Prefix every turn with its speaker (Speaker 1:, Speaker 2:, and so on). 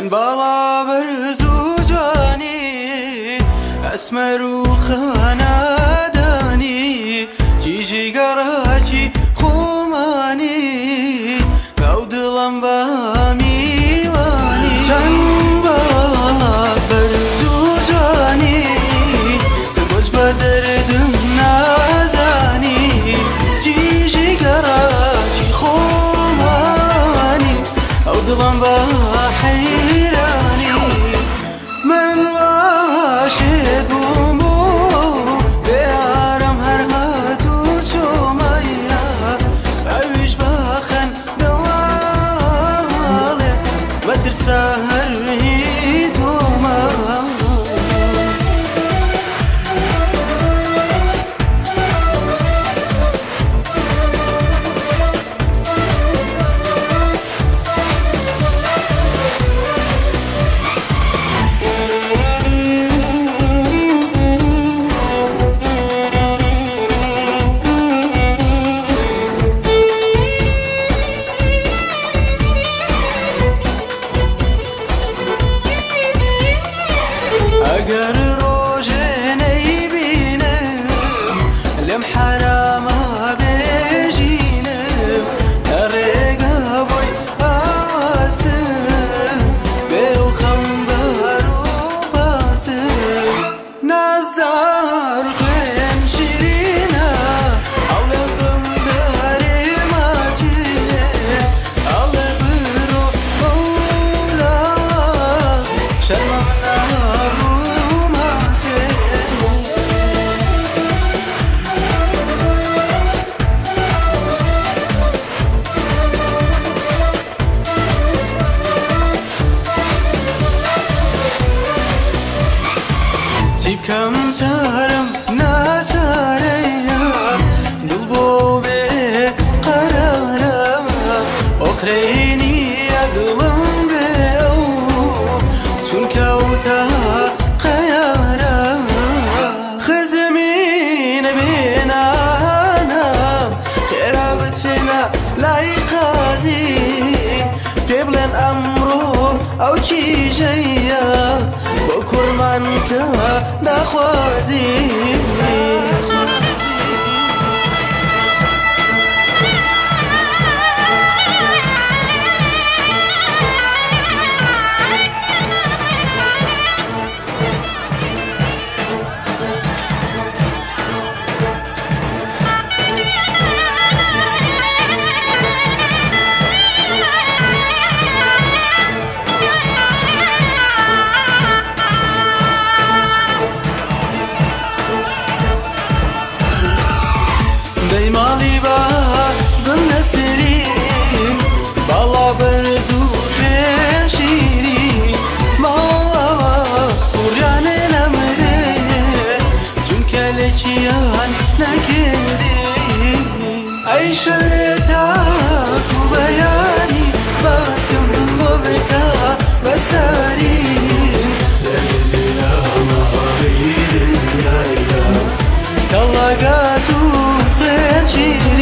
Speaker 1: من بالا برز و جوانی اسمر و خانادانی جیجی گراجی خومانی او دلم با میوانی چند بالا برز و جوانی بوج با دردم نازانی جیجی گراجی خومانی او دلم با حیرانی من واشد بوم بو بیارم هر هاتو چومایا اویش باخن دواله و ترسا هر هیت وما اگر روژه نیبینم لم حرامه بجینم ارگا بوی آسم بیو خمبر و باسم نزار خین شیرینه علبم داری ماچیه علب رو مولا شرمم نارو کم چارم ناچارم دل بو به قرارم اخرینی دلم به او چون کوتا قیارم خزمین بینانم قرابتنا لای قازی قبلن امرو او چی جیا بكرمان كا نخوازي مالي بها بالنسرين بالله برزو خين شيرين مالا قرآن الامره چونك لكيان نكردي اي شيتاك وبياني باسكم ببكا بسارين دلدنا ما بيدن يا كلاقاتو خين شيرين